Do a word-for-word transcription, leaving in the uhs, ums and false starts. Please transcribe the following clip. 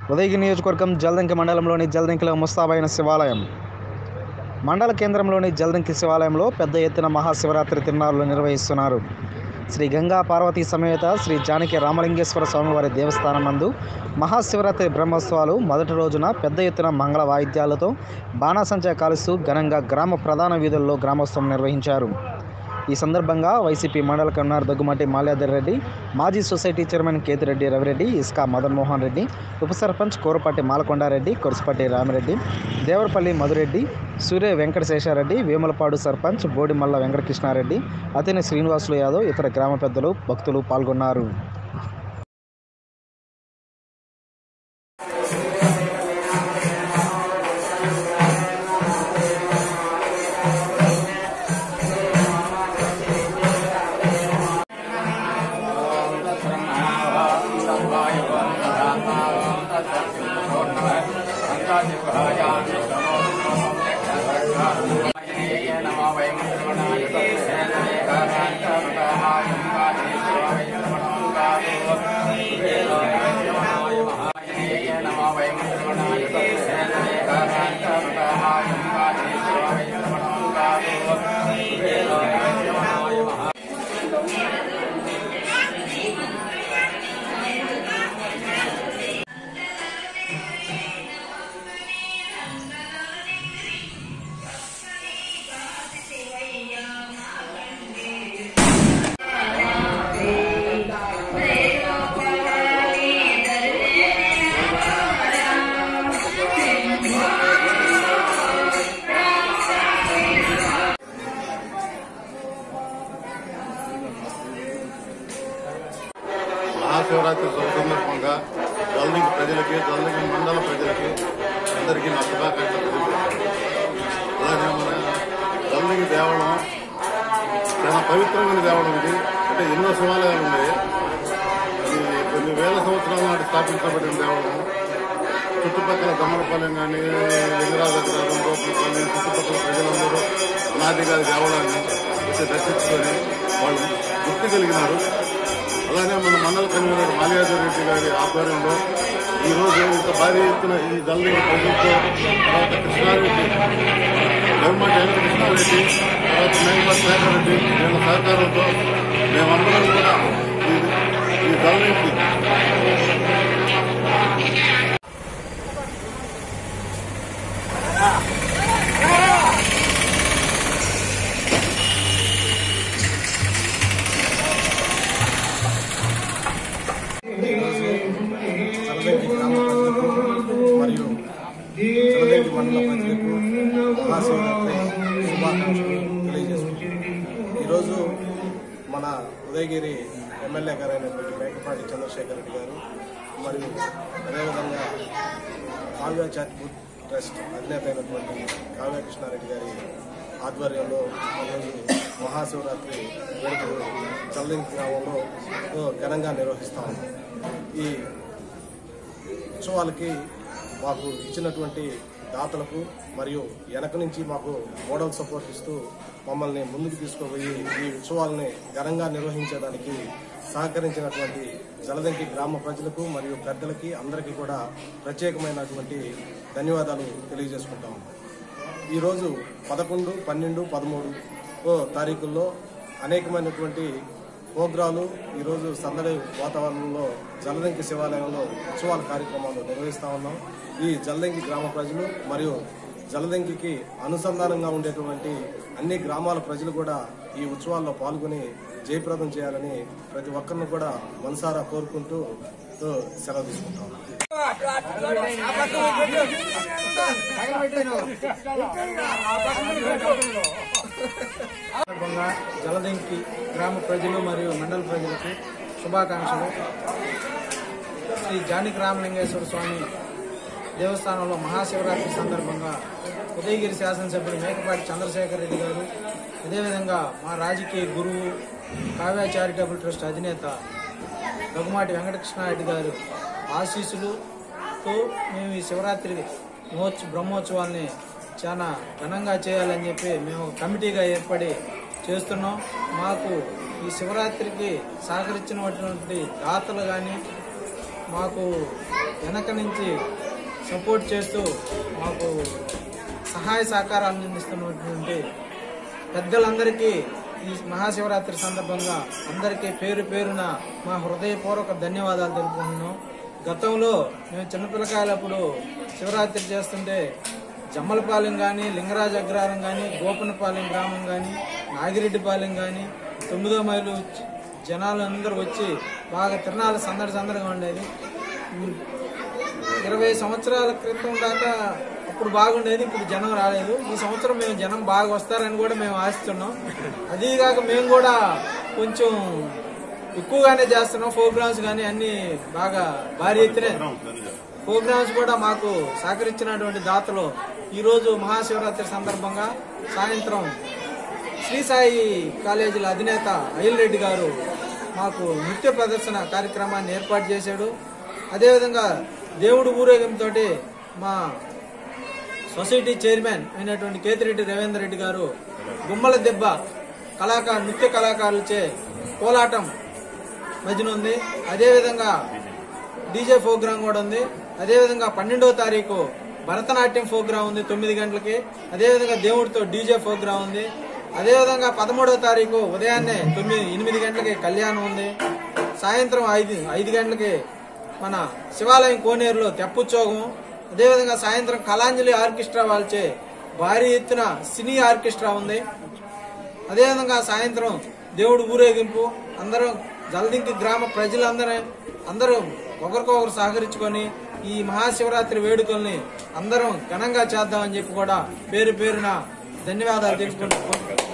ఉదయగిరి నియోజకవర్గం జల్దంకి మండలంలోని జల్దంకిలో ముస్తాబైన శివాలయం. మండల కేంద్రంలోని జల్దంకి శివాలయంలో పెద్ద ఎత్తున మహాశివరాత్రి తిరునాళ్లు నిర్వహిస్తున్నారు. శ్రీ గంగా పార్వతీ సమేత శ్రీ జానకి రామలింగేశ్వర స్వామివారి దేవస్థానం నందు మహాశివరాత్రి బ్రహ్మోత్సవాలు మొదటి రోజున పెద్ద ఎత్తున మంగళ వాయిద్యాలతో బాణాసంచా కాలుస్తూ ఘనంగా గ్రామ ప్రధాన వీధుల్లో గ్రామోత్సవం నిర్వహించారు. ఈ సందర్భంగా వైసీపీ మండల కన్వీనర్ దగ్గుమాటి మాల్యాద్రి రెడ్డి, మాజీ సొసైటీ చైర్మన్ కేతిరెడ్డి రవిరెడ్డి, ఇస్కా మదన్ మోహన్ రెడ్డి, ఉప సర్పంచ్ కోరపాటి మాలకొండారెడ్డి, కొరుసుపాటి రామిరెడ్డి, దేవరపల్లి మధురెడ్డి, సూర్య వెంకటశేషారెడ్డి, వేములపాడు సర్పంచ్ బోడిమల్ల వెంకటకృష్ణారెడ్డి, అతని శ్రీనివాసులు యాదవ్, ఇతర గ్రామ పెద్దలు, భక్తులు పాల్గొన్నారు. మహాశివరాత్రి సందర్భంగా జల్దంకి ప్రజలకి, జల్దంకి మండల ప్రజలకి అందరికీ నా శుభాకాంక్షలు తెలియజేస్తాను. అలాగే మన జల్దంకి దేవాలయం చాలా పవిత్రమైన దేవాలయం. ఇది అంటే ఎన్నో శివాలయాలు ఉన్నాయి. ఇది కొన్ని వేల సంవత్సరాల నాటి స్థాపించబడిన దేవాలయం. చుట్టుపక్కల గమనపాలెం కానీ, లింగరాజగ్రహం, గోపులపల్లి చుట్టుపక్కల ప్రజలందరూ అనాదిగా దేవాలయాన్ని వచ్చి దర్శించుకొని వాళ్ళు గుర్తు కలిగినారు. అలానే మన మండల కన్వీనర్ మాల్యాద్రి రెడ్డి గారి ఆధ్వర్యంలో ఈరోజు ఇంత భారీ ఎత్తున ఈ జల్దంకి ప్రజలతో, తర్వాత కృష్ణారెడ్డి, గవర్నమెంట్ అయిన కృష్ణారెడ్డి, తర్వాత మేఘమా శేఖర్ రెడ్డి వీళ్ళ సహకారంతో మేమందరం కూడా ఈ జల్దంకి జల్దంకి గ్రామ ప్రజలకు మరియు జల్దంకి మండల ప్రజలకు మహాశివరాత్రి శుభాకాంక్షలు తెలియజేసుకుంటున్నాం. ఈరోజు మన ఉదయగిరి ఎమ్మెల్యే గారు అయినటువంటి మేకపాటి చంద్రశేఖర్ రెడ్డి గారు మరియు అదేవిధంగా కావ్య చారిటబుల్ ట్రస్ట్ అధినేత అయినటువంటి కావ్య కృష్ణారెడ్డి గారి ఆధ్వర్యంలో ఈరోజు మహాశివరాత్రి వేడుకలు జల్దంకి గ్రామంలో ఘనంగా నిర్వహిస్తా ఉన్నాం. ఈ ఉత్సవాలకి మాకు ఇచ్చినటువంటి దాతలకు మరియు వెనక నుంచి మాకు మోడల్ సపోర్ట్ ఇస్తూ మమ్మల్ని ముందుకు తీసుకుపోయి ఈ ఉత్సవాలని ఘనంగా నిర్వహించడానికి సహకరించినటువంటి జల్దంకి గ్రామ ప్రజలకు మరియు పెద్దలకి అందరికీ కూడా ప్రత్యేకమైనటువంటి ధన్యవాదాలు తెలియజేసుకుంటాము. ఈరోజు పదకొండు పన్నెండు పదమూడు తారీఖుల్లో అనేకమైనటువంటి ప్రోగ్రాలు ఈరోజు సందడి వాతావరణంలో జల్దంకి శివాలయంలో ఉత్సవాల కార్యక్రమాలు నిర్వహిస్తా ఉన్నాం. ఈ జల్దంకి గ్రామ ప్రజలు మరియు జల్దంకి అనుసంధానంగా ఉండేటువంటి అన్ని గ్రామాల ప్రజలు కూడా ఈ ఉత్సవాల్లో పాల్గొని జయప్రదం చేయాలని ప్రతి ఒక్కరిని కూడా మనసారా కోరుకుంటూ సెలవు తీసుకుంటాం. జల్దంకి గ్రామ ప్రజలు మరియు మండల ప్రజలకు శుభాకాంక్షలు. శ్రీ జానకి రామలింగేశ్వర స్వామి దేవస్థానంలో మహాశివరాత్రి సందర్భంగా ఉదయగిరి శాసనసభ్యుడు మేకపాటి చంద్రశేఖర్ రెడ్డి గారు, అదేవిధంగా మా రాజకీయ గురువు కావ్య చారిటబుల్ ట్రస్ట్ అధినేత దగ్గుమాటి వెంకటకృష్ణారెడ్డి గారు ఆశీస్సులతో మేము ఈ శివరాత్రి మహోత్సవ బ్రహ్మోత్సవాల్ని చాలా ఘనంగా చేయాలని చెప్పి మేము కమిటీగా ఏర్పడి చేస్తున్నాం. మాకు ఈ శివరాత్రికి సహకరించినటువంటి దాతలు కానీ, మాకు వెనక నుంచి సపోర్ట్ చేస్తూ మాకు సహాయ సహకారాలను అందిస్తున్నటువంటి పెద్దలందరికీ ఈ మహాశివరాత్రి సందర్భంగా అందరికీ పేరు పేరున మా హృదయపూర్వక ధన్యవాదాలు తెలుపుకుంటున్నాం. గతంలో మేము చిన్నపిల్లకాయలప్పుడు శివరాత్రి చేస్తుంటే జమ్మలపాలెం కానీ, లింగరాజ అగ్రహారం కానీ, గోపనపాలెం గ్రామం కానీ, నాగిరెడ్డిపాలెం కానీ, తొమ్మిదో మైలు జనాలు అందరూ వచ్చి బాగా తిరణాలు సందడి సందడిగా ఉండేది. ఇరవై సంవత్సరాల క్రితం దాకా అప్పుడు బాగుండేది, ఇప్పుడు జనం రాలేదు. ఈ సంవత్సరం మేము జనం బాగా వస్తారని కూడా మేము ఆశిస్తున్నాం. అదీగాక మేము కూడా కొంచెం ఎక్కువగానే చేస్తున్నాం. ప్రోగ్రామ్స్ కానీ అన్ని బాగా భారీ ఎత్తునే ప్రోగ్రామ్స్ కూడా మాకు సహకరించినటువంటి దాతలు ఈరోజు మహాశివరాత్రి సందర్భంగా సాయంత్రం శ్రీ సాయి కాలేజీల అధినేత అయ్యల్ రెడ్డి గారు మాకు నృత్య ప్రదర్శన కార్యక్రమాన్ని ఏర్పాటు చేశాడు. అదేవిధంగా దేవుడు ఊరేగింపుతో మా సొసైటీ చైర్మన్ అయినటువంటి కేతిరెడ్డి రవీంద్ర రెడ్డి గారు గుమ్మల దెబ్బ కళాకారు నృత్య కళాకారులచే కోలాటం భజన ఉంది. అదేవిధంగా డీజే ప్రోగ్రాం కూడా ఉంది. అదేవిధంగా పన్నెండవ తారీఖు భరతనాట్యం ప్రోగ్రాం ఉంది తొమ్మిది గంటలకి. అదేవిధంగా దేవుడితో డీజే ప్రోగ్రాం ఉంది. అదేవిధంగా పదమూడవ తారీఖు ఉదయాన్నే తొమ్మిది ఎనిమిది గంటలకి కళ్యాణం ఉంది. సాయంత్రం ఐదు ఐదు గంటలకి మన శివాలయం కోనేరులో తెప్పుచ్చోగం. అదేవిధంగా సాయంత్రం కళాంజలి ఆర్కెస్ట్రా వాళ్ళచే భారీ ఎత్తున సినీ ఆర్కెస్ట్రా ఉంది. అదేవిధంగా సాయంత్రం దేవుడు ఊరేగింపు. అందరూ జల్దింకి గ్రామ ప్రజలందరూ అందరూ ఒకరికొకరు సహకరించుకొని ఈ మహాశివరాత్రి వేడుకల్ని అందరం ఘనంగా చేద్దామని చెప్పి కూడా పేరు పేరున ధన్యవాదాలు తెలుసుకుంటున్నాం.